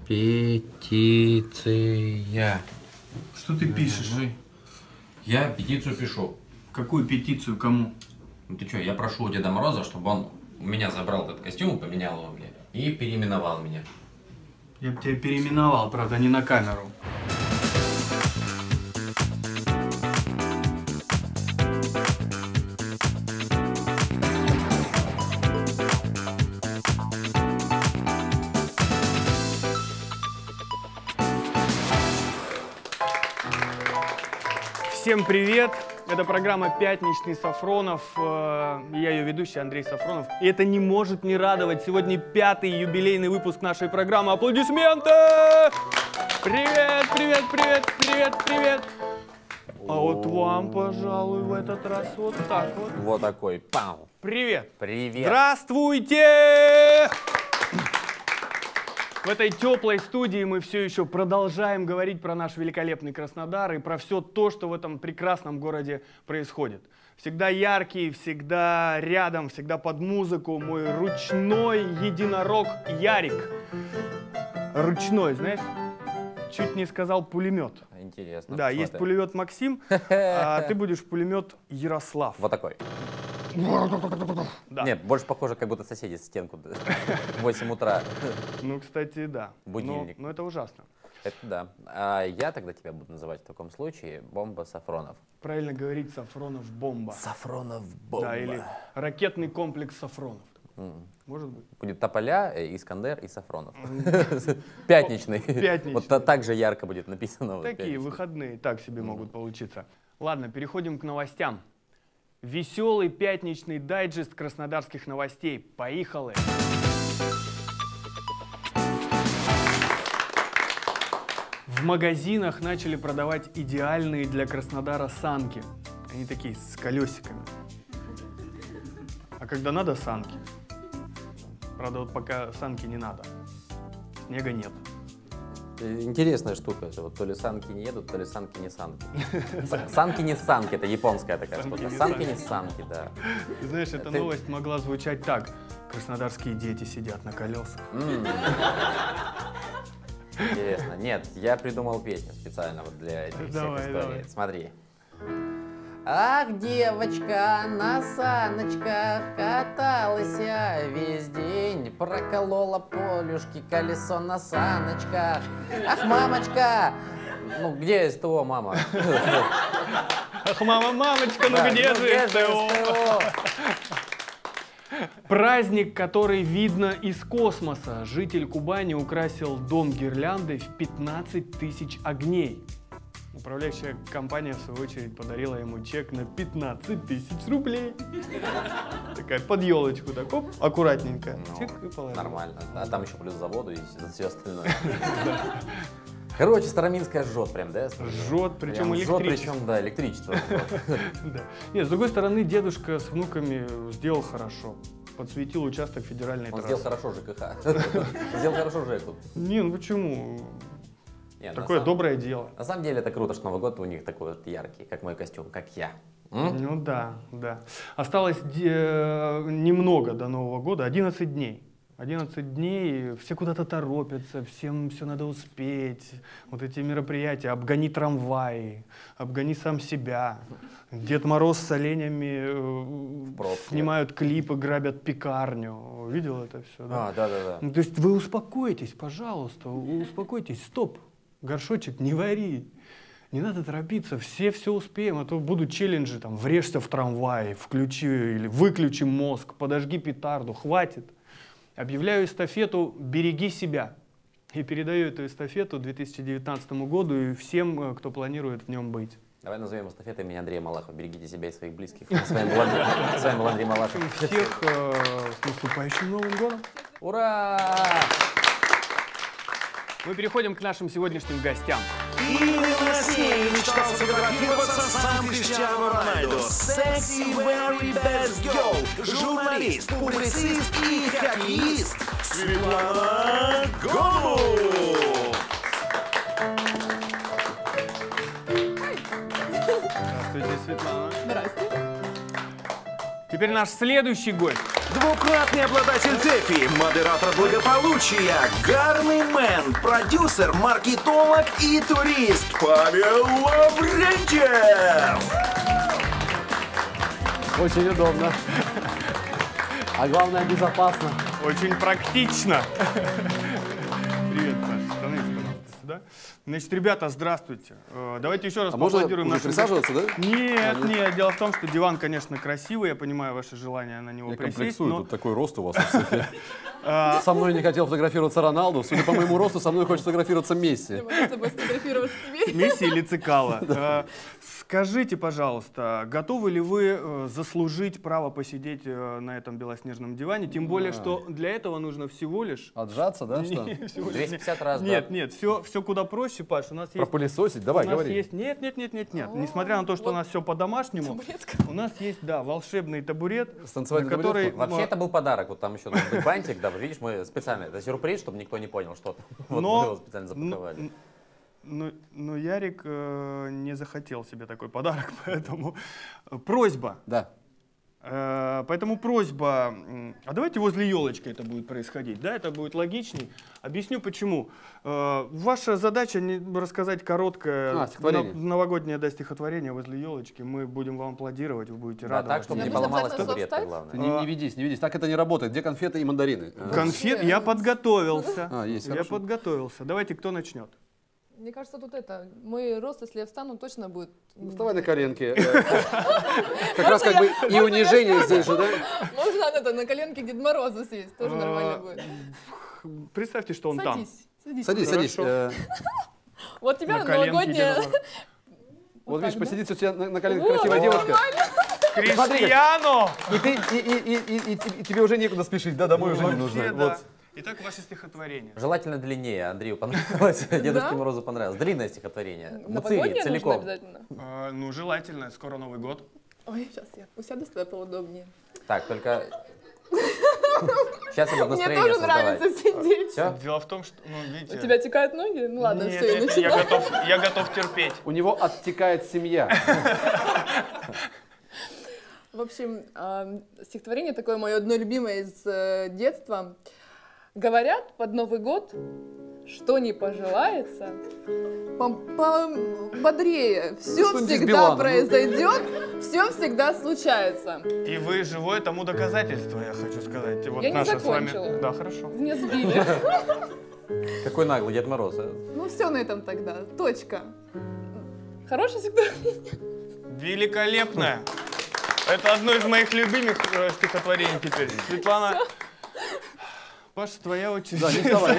Петиция. Что ты пишешь? Я петицию пишу. Какую петицию? Кому? Ну ты что, я прошу у Деда Мороза, чтобы он у меня забрал этот костюм, поменял его мне и переименовал меня. Я бы тебя переименовал, правда, не на камеру. Всем привет! Это программа «Пятничный Сафронов». Я ее ведущий Андрей Сафронов. И это не может не радовать. Сегодня 5-й юбилейный выпуск нашей программы. Аплодисменты! Привет, привет, привет, привет, привет! А вот вам, пожалуй, в этот раз вот так вот. Вот такой. Пау. Привет! Привет! Здравствуйте! В этой теплой студии мы все еще продолжаем говорить про наш великолепный Краснодар и про все то, что в этом прекрасном городе происходит. Всегда яркий, всегда рядом, всегда под музыку мой ручной единорог Ярик. Ручной, знаешь? Чуть не сказал пулемет. Интересно. Да, есть пулемет Максим, а ты будешь пулемет Ярослав. Вот такой. Да. Нет, больше похоже, как будто соседи в стенку в 8 утра. Ну, кстати, да. Будильник. Но это ужасно. Это да. А я тогда тебя буду называть в таком случае Бомба Сафронов. Правильно говорить Сафронов бомба. Сафронов Бомба. Да, или ракетный комплекс Сафронов. Может быть. Будет Тополя, Искандер и Сафронов. Пятничный. Пятничный. Вот так же ярко будет написано. Такие выходные так себе могут получиться. Ладно, переходим к новостям. Веселый пятничный дайджест краснодарских новостей. Поехали! В магазинах начали продавать идеальные для Краснодара санки. Они такие с колесиками. А когда надо, санки. Правда, вот пока санки не надо. Снега нет. Интересная штука. Вот то ли санки не едут, то ли санки не санки. Санки не санки, это японская такая штука. Санки не санки, да. Ты знаешь, эта новость могла звучать так. Краснодарские дети сидят на колесах. Интересно. Нет, я придумал песню специально вот для этой всех историй. Смотри. Ах, девочка на саночках каталась весь день, проколола полюшки, колесо на саночках. Ах, мамочка! Ну, где СТО, мама? Ах, мама, мамочка, ну где же СТО? Праздник, который видно из космоса. Житель Кубани украсил дом гирляндой в 15 тысяч огней. Управляющая компания, в свою очередь, подарила ему чек на 15 тысяч рублей. Такая под елочку, так, оп, аккуратненько. Чек и положил. Нормально. А там еще плюс заводу и все остальное. Короче, Староминская жжет прям, да? Жжет, причем электричество. Жжет, причем, да, электричество. Нет, с другой стороны, дедушка с внуками сделал хорошо. Подсветил участок федеральной трассы. Он сделал хорошо ЖКХ. Сделал хорошо ЖЭКу. Не, ну почему? Такое доброе дело. На самом деле это круто, что Новый год у них такой вот яркий, как мой костюм, как я. Ну да, да. Осталось немного до Нового года, 11 дней. 11 дней, все куда-то торопятся, всем все надо успеть. Вот эти мероприятия, обгони трамваи, обгони сам себя. Дед Мороз с оленями снимают клипы, грабят пекарню. Видел это все? Да? Да. Ну, то есть вы успокойтесь, пожалуйста, успокойтесь, стоп. Горшочек не вари, не надо торопиться, все успеем, а то будут челленджи, там, врежься в трамвай, включи или выключи мозг, подожги петарду, хватит. Объявляю эстафету «Береги себя» и передаю эту эстафету 2019 году и всем, кто планирует в нем быть. Давай назовем эстафетой имени Андрея Малахова. Берегите себя и своих близких. С вами был Андрей Малахов. Всех с наступающим Новым годом! Ура! Мы переходим к нашим сегодняшним гостям. Именно с ней мечтал сфотографироваться сам Криштиану Рональду. Sexy very best girl, журналист, публицист и хоккеист Светлана Голуб. Здравствуйте, Светлана. Здравствуйте. Теперь наш следующий гость. Двукратный обладатель ТЭФИ, модератор благополучия, гарный мэн, продюсер, маркетолог и турист Павел Лаврентьев. Очень удобно. А главное, безопасно. Очень практично. Привет, Паша. Становись, пожалуйста, сюда. Значит, ребята, здравствуйте. Давайте еще раз поаплодируем нашим... присаживаться, да? Нет, нет. Дело в том, что диван, конечно, красивый. Я понимаю ваше желание на него присесть. Я комплексую, но... тут такой рост у вас. Со мной не хотел фотографироваться Роналду. Судя по моему росту, со мной хочет фотографироваться Месси. Месси или Цикало. Скажите, пожалуйста, готовы ли вы заслужить право посидеть на этом белоснежном диване? Тем более, что для этого нужно всего лишь... Отжаться, да? Что? 250 раз, да? Нет, нет, все куда проще, Паш. У нас есть... Пропылесосить? Давай, говори. Нет. Несмотря на то, что у нас все по-домашнему, у нас есть, да, волшебный табурет, который... Вообще это был подарок. Вот там еще должен быть бантик, да, видишь, мы специально, это сюрприз, чтобы никто не понял, что вот мы его специально запаковали. Но Ярик не захотел себе такой подарок, поэтому просьба. Да. Поэтому просьба, а давайте возле елочки это будет происходить, да, это будет логичней. Объясню почему. Ваша задача рассказать короткое новогоднее стихотворение возле елочки. Мы будем вам аплодировать, вы будете радоваться. Так, чтобы не поломалась табуретка, главное. Ты не ведись, так это не работает. Где конфеты и мандарины? Конфет? Я подготовился. Есть, я подготовился. Давайте, кто начнет? Мне кажется, тут мой рост, если я встану, точно будет... Вставай на коленки. Как раз как бы и унижение здесь же, да? Можно на коленке Дед Мороза сесть, тоже нормально будет. Представьте, что он там. Садись. Вот тебя новогодняя... Вот видишь, посидит у тебя на коленке красивая девушка. Криштиану! И тебе уже некуда спешить, да, домой уже не нужно. Итак, ваше стихотворение. Желательно длиннее. Андрею понравилось, Дедушке Морозу понравилось. Длинное стихотворение. Муцирий, целиком. Ну, желательно. Скоро Новый год. Ой, сейчас я усяду сюда поудобнее. Так, только... Сейчас я буду настроение Мне тоже создавать. нравится сидеть. Все? Дело в том, что, ну, видите... У тебя текают ноги? Ну ладно, Нет, все, я начинаю. я готов терпеть. У него оттекает семья. В общем, стихотворение такое мое одно любимое из детства. Говорят под Новый год, что не пожелается, бодрее. Все всегда произойдет, все всегда случается. И вы живое тому доказательство, я хочу сказать. Вот я не закончила. с вами... Да, хорошо. Меня сбили. Какой наглый Дед Мороз. Ну все на этом тогда. Точка. Хорошее стихотворение? Великолепное. Это одно из моих любимых стихотворений теперь. Светлана... Паша, твоя очередь. Да, не вставай.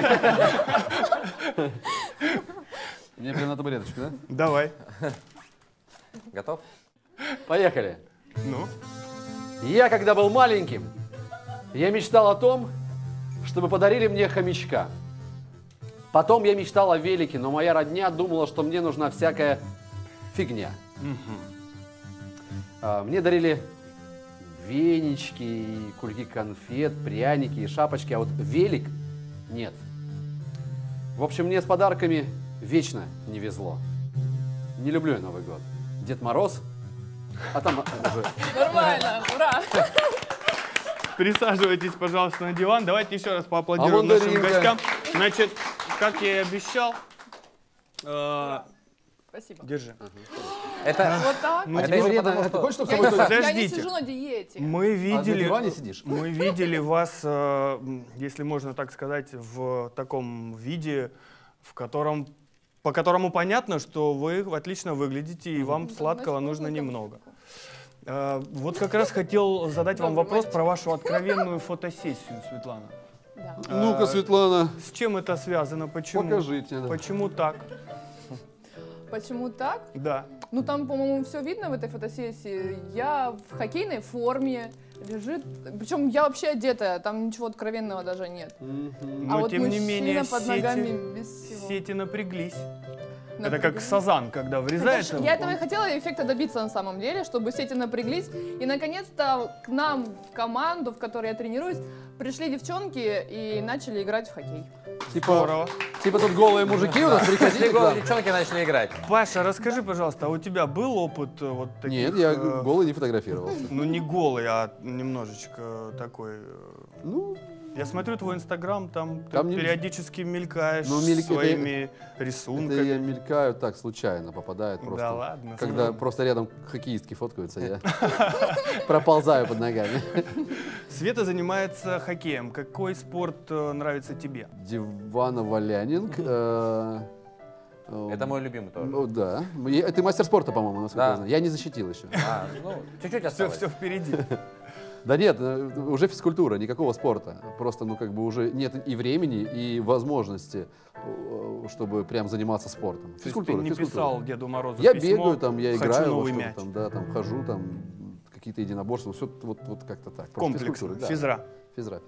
Мне прям на табуреточку, да? Давай. Готов? Поехали. Ну? Я, когда был маленьким, я мечтал о том, чтобы подарили мне хомячка. Потом я мечтал о велике, но моя родня думала, что мне нужна всякая фигня. Мне дарили венички, кульки конфет, пряники и шапочки, а вот велик нет. В общем, мне с подарками вечно не везло. Не люблю я Новый год. Дед Мороз, а там уже... Нормально, ура! Присаживайтесь, пожалуйста, на диван. Давайте еще раз поаплодируем нашим гостям. Значит, как я и обещал... Спасибо. Держи. Это... Вот так? Ну, это еще потому, что... Хочешь, чтобы Я Подождите. не сижу на диете. Мы видели... на диване сидишь? Мы видели вас, если можно так сказать, в таком виде, по которому понятно, что вы отлично выглядите, и вам сладкого нужно немного. Вот как раз хотел задать вам вопрос про вашу откровенную фотосессию, Светлана. Да. Ну-ка, Светлана. С чем это связано? Почему? Покажите. Да. Почему так? Почему так? Да. Ну там, по-моему, все видно в этой фотосессии. Я в хоккейной форме, лежит. Причем я вообще одетая, там ничего откровенного даже нет. Но А вот тем не мужчина менее под ногами без всего. сети напряглись. Это как сазан, когда врезается. Я этого и хотела эффекта добиться на самом деле, чтобы сети напряглись. И наконец-то к нам в команду, в которой я тренируюсь, пришли девчонки и начали играть в хоккей. Здорово. Типа тут голые мужики у нас приходили. Голые девчонки начали играть. Паша, расскажи, пожалуйста, а у тебя был опыт вот таких? Нет, я голый не фотографировался. Ну не голый, а немножечко такой. Ну, Я смотрю твой инстаграм, там ты Там не- периодически мелькаешь Ну, своими это рисунками. я мелькаю так, случайно попадает просто. Да ладно. Когда просто рядом хоккеистки фоткаются, я проползаю под ногами. Света занимается хоккеем. Какой спорт нравится тебе? Дивано-валянинг. Это мой любимый тоже. Ну да. Ты мастер спорта, по-моему, насколько Да. я знаю. Я не защитил еще. Ну, чуть-чуть Все, осталось. все впереди. Да нет, уже физкультура, никакого спорта. Просто, ну, как бы уже нет и времени, и возможности, чтобы прям заниматься спортом. То есть ты не писал Деду Морозу Я письмо, бегаю там, я «Хочу играю во новый что-то мяч». там, да, там хожу, там какие-то единоборства, все вот как-то так. Просто Комплексно, физкультура, да. физра. Физра.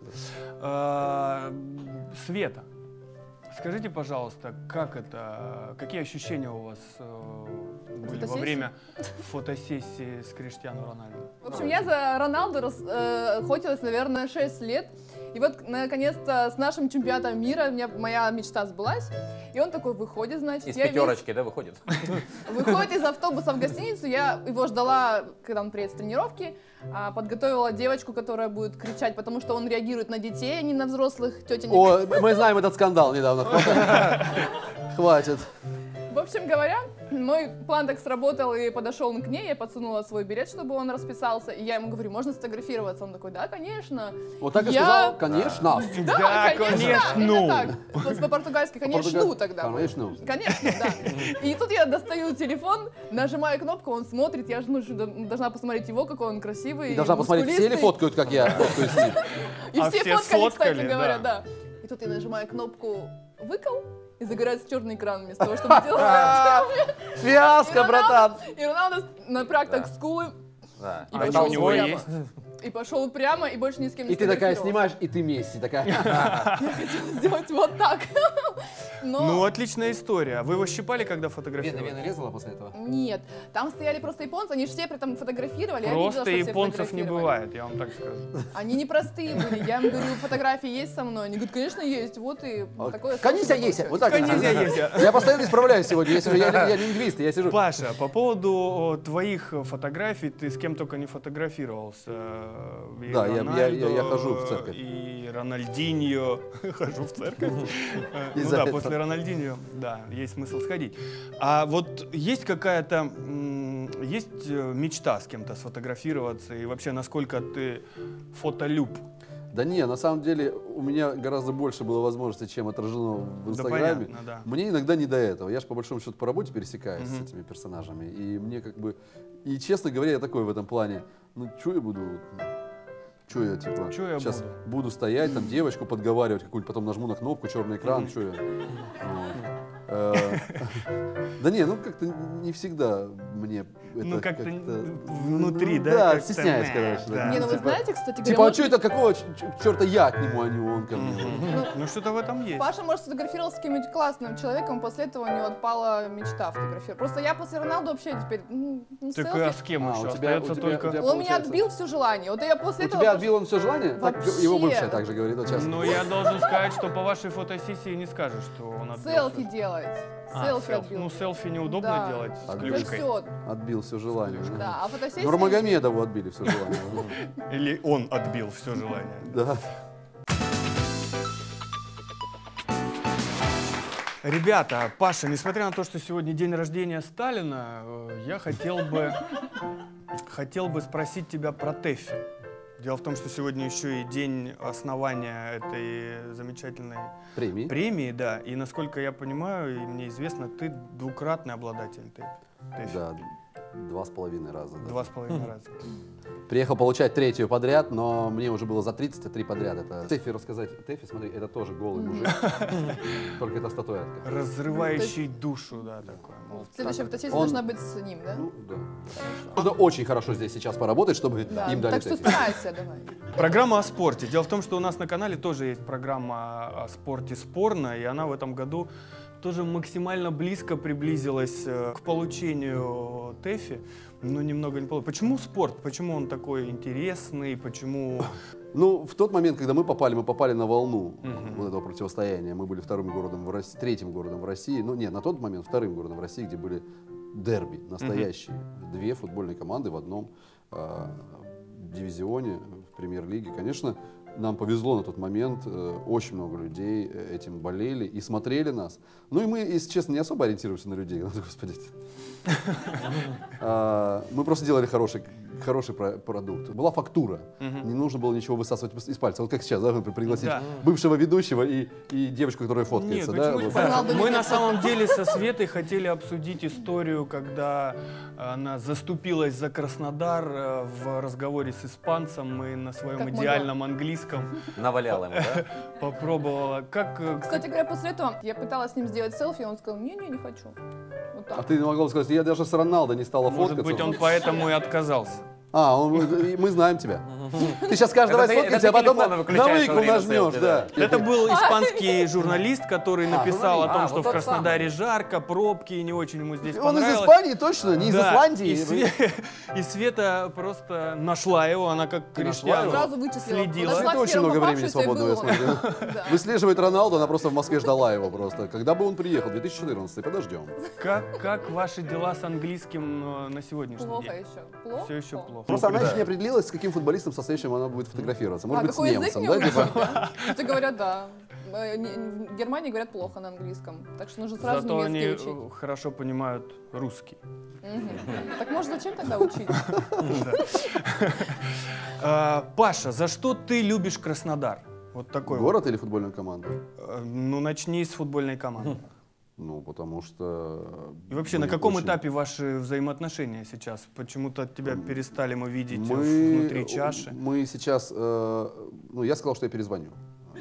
Света, скажите, пожалуйста, как это, какие ощущения у вас были во Фотосессии? время фотосессии с Криштиану Рональдо? В общем, я за Роналду охотилась, наверное, 6 лет. И вот, наконец-то, с нашим чемпионатом мира моя мечта сбылась. И он такой выходит, значит. Из я пятерочки, да, выходит? Выходит из автобуса в гостиницу. Я его ждала, когда он приедет с тренировки. Подготовила девочку, которая будет кричать, потому что он реагирует на детей, а не на взрослых тетенек. О, мы знаем этот скандал недавно. Хватит. В общем говоря, мой план так сработал, и подошел он к ней, я подсунула свой билет, чтобы он расписался, и я ему говорю, можно сфотографироваться? Он такой, да, конечно. Вот так и Я- сказал, конечно. Да, конечно. конечно. Именно так. По-португальски, конечно, тогда. Конечно. Конечно, да. И тут я достаю телефон, нажимаю кнопку, он смотрит, я же должна посмотреть его, какой он красивый. И должна посмотреть, все ли мускулистый. фоткают, как я фоткаю с ним. И А все все фоткали, кстати сфоткали, говоря, да. да. И тут я нажимаю кнопку «выкол», и загорается черный экран вместо того, чтобы делать. Фиаско, братан. И Роналдо напряг так скулы Да. и А пошел у него прямо. есть? И пошел прямо, и больше ни с кем не И ты такая сфотографировался. снимаешь, и ты Месси такая. Я хотела сделать вот так. Ну, Но отличная история. Вы его щипали, когда Вены фотографировали? резала после этого? нет, там стояли просто японцы, они же все при этом фотографировали. я видела, Просто что все японцев не фотографировали. бывает, я вам так скажу. Они непростые были. Я им говорю, фотографии есть со мной? Они говорят, конечно, есть. Вот и такое. Конечно, есть. Вот так. Конечно, есть. Я постоянно исправляюсь сегодня. Я лингвист, я сижу. Паша, по поводу твоих фотографий, ты с кем только не фотографировался. И Да, я Рональдо, хожу в церковь. И Рональдиньо. Хожу в церковь. Ну Из-за да, этого. после Рональдиньо, да, есть смысл сходить. А вот есть какая-то, есть мечта с кем-то сфотографироваться? И вообще, насколько ты фотолюб? Да не, на самом деле у меня гораздо больше было возможностей, чем отражено в Да Инстаграме. понятно, да. Мне иногда не до этого. Я же по большому счету по работе пересекаюсь Мгм. с этими персонажами. И мне как бы... И честно говоря, я такой в этом плане. Ну, что я буду... Что я, типа, Чё я сейчас буду? буду стоять, там, девочку подговаривать какую-нибудь, потом нажму на кнопку, черный экран, что я? Вот. Да не, ну как-то не всегда мне это Ну, как-то внутри, да? Да, как-то стесняюсь, мэ, короче. да. да. Не, ну вы Типа- знаете, кстати говоря, Типа, а может, что это, какого черта я к нему, а не он ко мне? Ну, что-то в этом есть. Паша, может, сфотографировался с каким-нибудь классным человеком, после этого у него отпала мечта фотографировать. Просто я после Роналду вообще теперь, Так а селфи. с кем А, еще? у тебя- Остается у тебя- только... у тебя- Он у меня получается. отбил все желание. Вот я после У этого... тебя отбил он все желание? Так, Вообще. его бывшая также говорит вот сейчас. Ну, я должен сказать, что по вашей фотосессии не скажешь, что он отбил. Селфи делать. Селфи селфи. отбил. Ну, селфи неудобно Да. делать с Отбил. Уже клюшкой. все. Отбил все желание. Да, а фотосессия... Нурмагомедову отбили все желание. Или он отбил все желание. Да. Ребята, Паша, несмотря на то, что сегодня день рождения Сталина, я хотел бы спросить тебя про ТЭФИ. Дело в том, что сегодня еще и день основания этой замечательной Премии. премии, да. И насколько я понимаю, и мне известно, ты двукратный обладатель ТЭФИ. Да, 2,5 раза. да. 2,5 раза. Приехал получать третью подряд, но мне уже было за 30, а 3 подряд. Это Тэфи рассказать. Тэфи, смотри, это тоже голый мужик. Только это статуэтка. Разрывающий душу, да, такой. мол, Следующая фотосессия Он- должна быть с ним, да? Ну, да. Нужно очень хорошо здесь сейчас поработать, чтобы Да. им дали Так что Тэфи. старайся, давай. Программа о спорте. Дело в том, что у нас на канале тоже есть программа о спорте «Спорно», и она в этом году тоже максимально близко приблизилась к получению ТЭФИ, но немного не получилось. Почему спорт? Почему он такой интересный? Почему... Ну, в тот момент, когда мы попали на волну вот этого противостояния. Мы были вторым городом в России, третьим городом в России. Ну, нет, на тот момент вторым городом в России, где были дерби настоящие. Две футбольные команды в одном дивизионе в премьер-лиге. Конечно, нам повезло на тот момент. Очень много людей этим болели и смотрели нас. Ну и мы, если честно, не особо ориентируемся на людей. Господи. Мы просто делали хороший продукт. Была фактура. Не нужно было ничего высасывать из пальца. Вот как сейчас, да, пригласить бывшего ведущего и девочку, которая фоткается. Нет, да? Мы на самом деле со Светой хотели обсудить историю, когда она заступилась за Краснодар в разговоре с испанцем. Мы на своем идеальном английском наваляла ему, да? Попробовала. Кстати говоря, после этого я пыталась с ним сделать селфи, он сказал: не хочу. Вот так. А ты не могла сказать, я даже с Роналдо не стала фоткаться? Может быть, он поэтому и отказался. Мы знаем тебя. Ты сейчас скажешь, давай сфоткайся, а потом на выкл нажмешь. Да. Это был испанский журналист, который написал о том, что в Краснодаре жарко, пробки, и не очень ему здесь понравилось. Он из Испании точно, не из Исландии. И Света просто нашла его, она как Криштиану сразу вычислила. следила. Света очень много времени свободного, я смотрю. Выслеживает Роналду, она просто в Москве ждала его просто. Когда бы он приехал? 2014, подождем. Как ваши дела с английским на сегодняшний день? Плохо еще. Все еще плохо. Просто она еще не определилась, с каким футболистом со следующим она будет фотографироваться. Может быть, с немцем, да? Кстати, говорят, да. В Германии говорят плохо на английском, так что нужно сразу немецкий учить. Зато они хорошо понимают русский. Так может, зачем тогда учить? Паша, за что ты любишь Краснодар? Вот такой город или футбольную команду? Ну, начни с футбольной команды. Ну, потому что... И вообще, на каком этапе ваши взаимоотношения сейчас? Почему-то тебя перестали мы видеть внутри чаши. Мы сейчас... я сказал, что я перезвоню.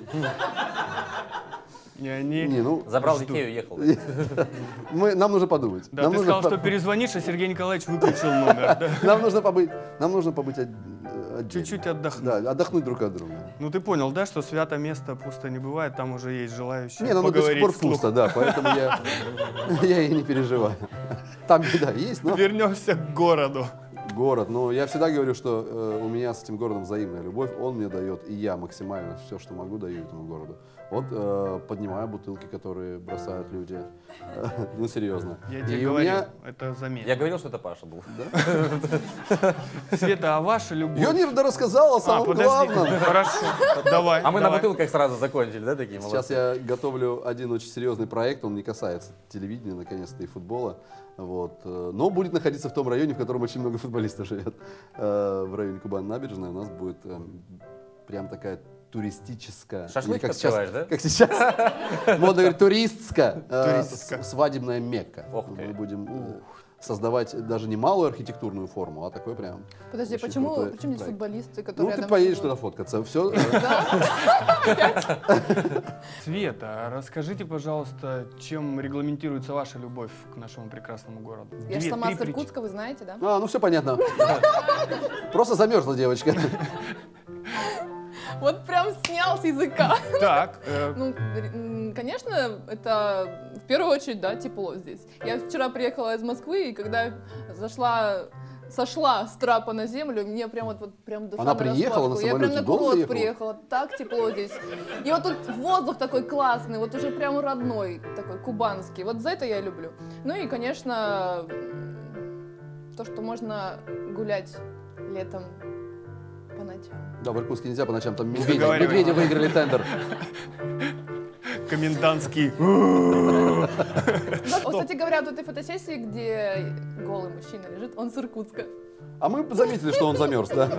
И они... Забрал детей и уехал. Нам нужно подумать. Да, ты сказал, что перезвонишь, а Сергей Николаевич выключил номер. Нам нужно побыть отдельно. Чуть-чуть отдохнуть. Да, отдохнуть друг от друга. Ну ты понял, да, что свято место пусто не бывает, там уже есть желающие оно до сих пор пусто, да, поэтому я и не переживаю. Там беда есть, но... Вернемся к городу. Город. Но я всегда говорю, что у меня с этим городом взаимная любовь. Он мне дает, и я максимально все, что могу, даю этому городу. Вот поднимаю бутылки, которые бросают люди. Ну, серьезно. Я тебе говорил, это заметно. Я говорил, что это Паша был. Света, а ваша любовь? Я не рассказал о самом главном. Хорошо, давай. А мы на бутылках сразу закончили, да, такие молодцы? Сейчас я готовлю один очень серьезный проект, он не касается телевидения, наконец-то, и футбола. Вот. Но будет находиться в том районе, в котором очень много футболистов живет. В районе Кубань-Набережная у нас будет прям такая туристическая... Шашлык открываешь, да? Как сейчас модно говорить, туристская свадебная Мекка. Мы будем создавать даже не малую архитектурную форму, а такой прям... Подожди, почему здесь футболисты, которые... Ну, ты поедешь туда фоткаться, все. Света, расскажите, пожалуйста, чем регламентируется ваша любовь к нашему прекрасному городу? Я же сама с Иркутска, вы знаете, да? Ну все понятно. Просто замерзла девочка. Вот прям снял с языка. Так. Ну, конечно, это в первую очередь, да, тепло здесь. Я вчера приехала из Москвы, и когда сошла с трапа на землю, мне прям прям душа. Она приехала на самолете? Я прям на курорт приехала, так тепло здесь. И вот тут воздух такой классный, вот уже прям родной, такой кубанский. Вот за это я люблю. Ну и, конечно, то, что можно гулять летом по ночам. Да, в Иркутске нельзя по ночам, там медведи выиграли тендер. Комендантский. Кстати говоря, вот этой фотосессии, где голый мужчина лежит, он с Иркутска. А мы заметили, что он замерз, да?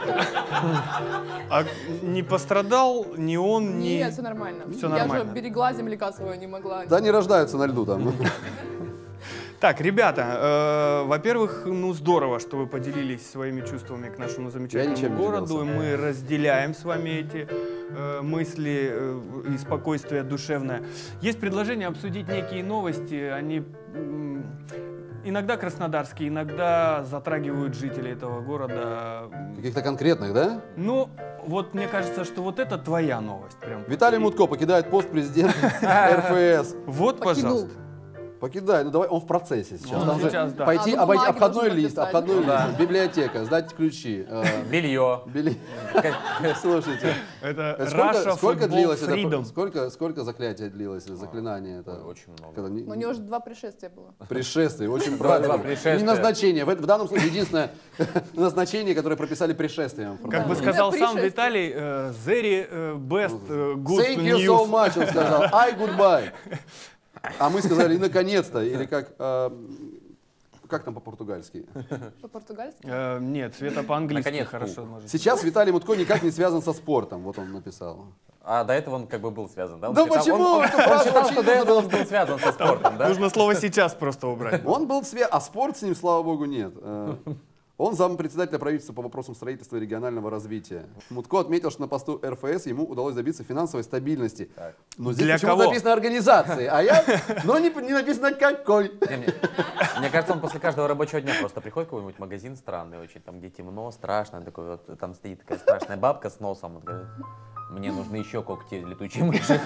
А не пострадал ни он, ни... Нет, все нормально. Все нормально. Я же берегла земляка своего, не могла. Да, они рождаются на льду там. Так, ребята, во-первых, ну здорово, что вы поделились своими чувствами к нашему замечательному городу. Мы разделяем с вами эти мысли и спокойствие душевное. Есть предложение обсудить некие новости. Они иногда краснодарские, иногда затрагивают жителей этого города. Каких-то конкретных, да? Ну, вот мне кажется, что вот это твоя новость. Прям. Виталий Мутко покидает пост президента РФС. Вот, Покинул. пожалуйста. Покидай, ну давай, он в процессе сейчас. Он Там же сейчас, да. пойти, А, ну, бумаги обходной должен лист, написать. библиотека, сдать ключи. Белье. Слушайте, Это Russia сколько Football длилось Freedom. это? Сколько заклятие длилось, заклинание это? Очень много. Когда Но у него же 2 пришествия было. Пришествие, очень Два правильно. пришествия. Не назначение. В данном случае единственное назначение, которое прописали пришествием. Как бы Да. сказал Именно сам пришествие. Виталий, very best good Thank you so news. much, он сказал. I goodbye. А мы сказали, и наконец-то, или как там по-португальски? По-португальски? Нет, Света по-английски Наконец-то. хорошо может. Сейчас Виталий Мутко никак не связан со спортом, вот он написал. А до этого он как бы был связан, да? Он Да считал- почему? Он Эту фразу считал, вообще что не до надо этого было он был связан со спортом, да? Нужно слово сейчас просто убрать. Он был а спорт с ним, слава богу, нет. Он зампредседателя правительства по вопросам строительства и регионального развития. Мутко отметил, что на посту РФС ему удалось добиться финансовой стабильности. Так. Но здесь Для почему-то кого? написано организации, но не написано какой. Мне кажется, он после каждого рабочего дня просто приходит в какой-нибудь магазин странный очень, там где темно, страшно, такой вот, там стоит такая страшная бабка с носом, он говорит, мне нужны еще когти летучие мыши.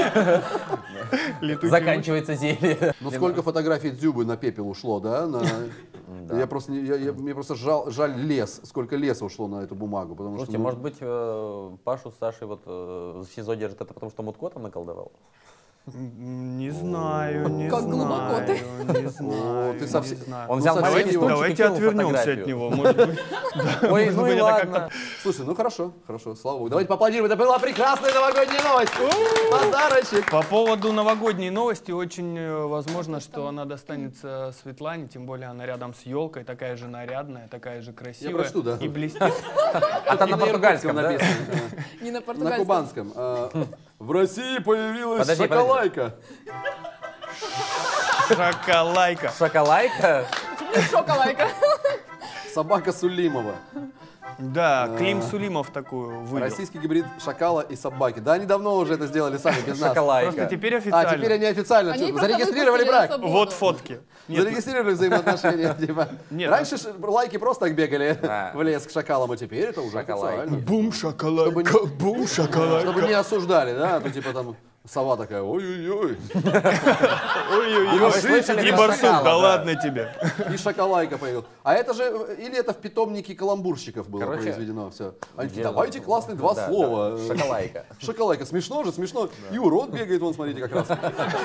Заканчивается зелье. Ну сколько фотографий Дзюбы на пепел ушло, да? Да. Мне просто жаль лес, сколько леса ушло на эту бумагу. Потому Слушайте, что, может быть, Пашу с Сашей вот в СИЗО держат это потому, что Мутко там наколдовал? Не знаю, не Как знаю. глубоко ты. Не знаю, ты совсем- не знаю. Он взял совсем маленький его- стульчик и Давайте кинул отвернемся фотографию. от него. Может быть, Ой, может ну быть, и это ладно. Слушай, ну хорошо, слава богу. Давайте поаплодируем, это была прекрасная новогодняя новость. Подарочек. По поводу новогодней новости, очень возможно, что она достанется Светлане, тем более она рядом с елкой, такая же нарядная, такая же красивая. прочту, да. И блестит. А там И на португальском, да? написано. Не на На португальском. кубанском. В России появилась Подожди, шоколайка. Шоколайка. Шоколайка? Шоколайка. Собака Сулимова. Да, Клим Сулимов такую вывел. Российский гибрид шакала и собаки. Да, они давно уже это сделали сами, без нас. Шоколайка. Просто теперь А, официально. теперь они официально. Они Что, просто зарегистрировали выпустили на брак? свободу. Вот фотки. Нет, Зарегистрировали взаимоотношения. Типа. Нет, Раньше лайки просто так бегали Да. в лес к шакалам, а теперь это уже Шоколайки. официально. бум шоколайка, бум шоколайка. Чтобы не осуждали, да? А то типа там сова такая, ой-ой-ой. Ой-ой-ой. А вы слышали И про барсук, шакала, да да? ладно тебе. И шоколайка появилась. А это же, или это в питомнике каламбурщиков было Короче, произведено все. Они такие, Где- давайте классные два Да, слова. да, Шоколайка. Шоколайка. Смешно же, смешно. И урод бегает, вон, смотрите, как раз.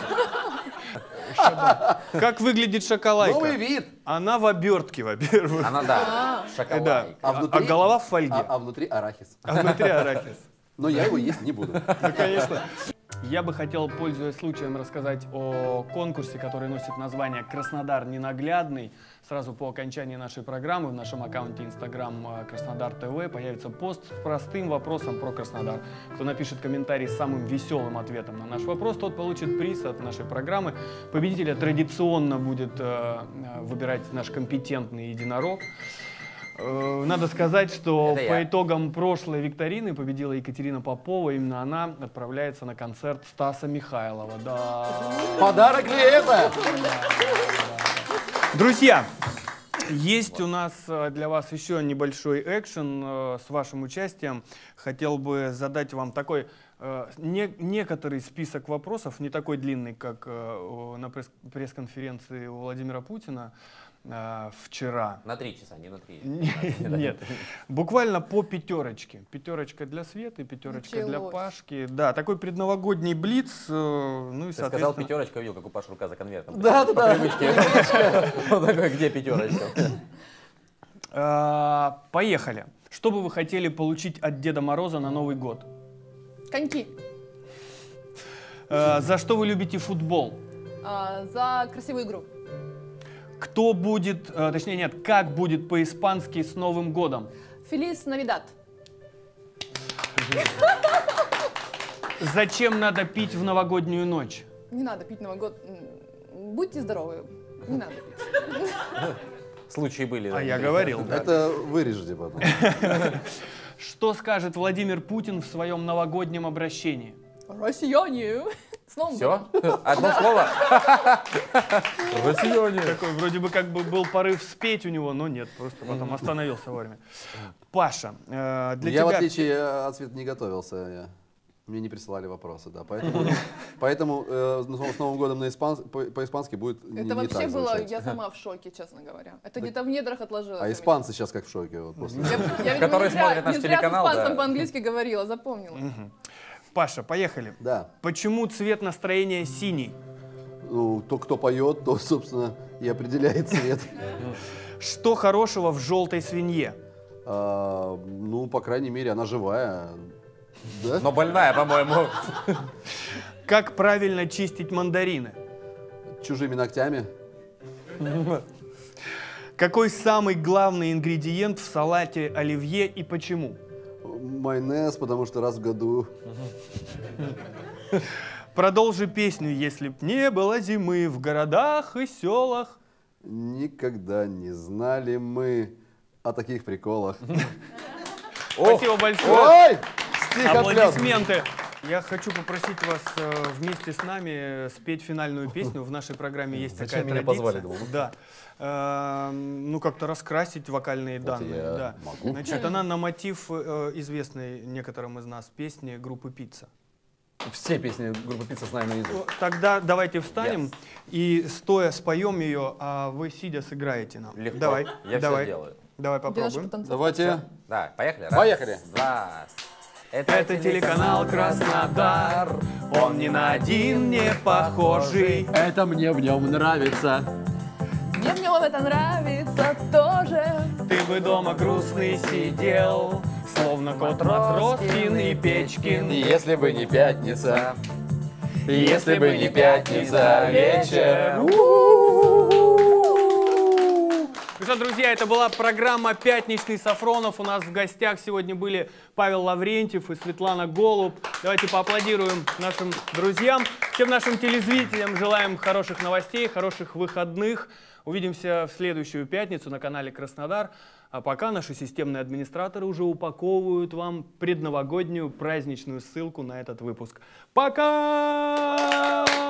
Как выглядит шоколайка? Новый вид. Она в обертке, во-первых. Она, да, Да. шоколайка. А голова в фольге. А внутри арахис. А внутри арахис. Но я его есть не буду. Ну, конечно. Я бы хотел, пользуясь случаем, рассказать о конкурсе, который носит название «Краснодар ненаглядный». Сразу по окончании нашей программы в нашем аккаунте Instagram Краснодар ТВ появится пост с простым вопросом про Краснодар. Кто напишет комментарий с самым веселым ответом на наш вопрос, тот получит приз от нашей программы. Победителя традиционно будет выбирать наш компетентный единорог. Надо сказать, что Это по я. итогам прошлой викторины победила Екатерина Попова. Именно она отправляется на концерт Стаса Михайлова. Да. Подарок ли это? Друзья, есть у нас для вас еще небольшой экшен с вашим участием. Хотел бы задать вам такой некоторый список вопросов, не такой длинный, как на пресс-конференции у Владимира Путина вчера. На 3 часа, не на 3. Нет, буквально по пятерочке. Пятерочка для Светы, пятерочка для Началось. Пашки. Да, такой предновогодний блиц. Ну и, Ты сказал соответственно, пятерочка, видел, как у Паши рука за конвертом. Да. Он такой, где пятерочка? поехали. Что бы вы хотели получить от Деда Мороза на Новый год? Коньки. За что вы любите футбол? За красивую игру. Кто будет, точнее нет, как будет по-испански с Новым годом? Фелис Навидад. Зачем надо пить в новогоднюю ночь? Не надо пить Новый год. Будьте здоровы. Не надо пить. Случаи были. да. А я говорил. Да. Это вырежете потом. Что скажет Владимир Путин в своем новогоднем обращении? Россияне. С Новым Все? годом. Одно слово? Россияне. Такой вроде бы как бы был порыв спеть у него, но нет, просто потом остановился вовремя. Паша, для тебя... Я, в отличие от Светы, не готовился. Мне не присылали вопросы, да. Поэтому с Новым годом по-испански будет не Это вообще так было, звучать. я сама в шоке, честно говоря. Это где-то в недрах отложилось. А испанцы сейчас как в шоке. Вот, после. Я, Которые видимо, смотрят наш не зря с телеканал, испанцем да. по-английски говорила, запомнила. Паша, поехали. Да. Почему цвет настроения синий? Ну, то, кто поет, то, собственно, и определяет цвет. Что хорошего в желтой свинье? Ну, по крайней мере, она живая. Да? Но больная, по-моему. Как правильно чистить мандарины? Чужими ногтями. Какой самый главный ингредиент в салате оливье и почему? Майонез, потому что раз в году. Продолжи песню, если б не было зимы в городах и селах. Никогда не знали мы о таких приколах. Спасибо большое. Ой! Стих отвлек. Аплодисменты. Я хочу попросить вас вместе с нами спеть финальную песню. В нашей программе есть Зачем такая меня традиция. позвали? Да. Ну, как-то раскрасить вокальные данные. я Да. могу. Значит, она на мотив известной некоторым из нас песни группы «Пицца». Все песни группы «Пицца» знаем наизусть. Тогда давайте встанем и стоя споем ее, а вы сидя сыграете нам. Легко. Давай, Я давай. все сделаю. Давай Где наши попробуем. потанцовки? Давайте. Да, поехали. Раз, Поехали. Два. Это телеканал «Краснодар», он ни на один не похожий. Это мне в нем нравится. Мне в нем это нравится тоже. Ты бы дома грустный сидел, словно кот Матроскин и Печкин. Если бы не пятница. Если бы не пятница вечер. Ну что, друзья, это была программа «Пятничный Сафронов». У нас в гостях сегодня были Павел Лаврентьев и Светлана Голуб. Давайте поаплодируем нашим друзьям. Всем нашим телезрителям желаем хороших новостей, хороших выходных. Увидимся в следующую пятницу на канале «Краснодар». А пока наши системные администраторы уже упаковывают вам предновогоднюю праздничную ссылку на этот выпуск. Пока!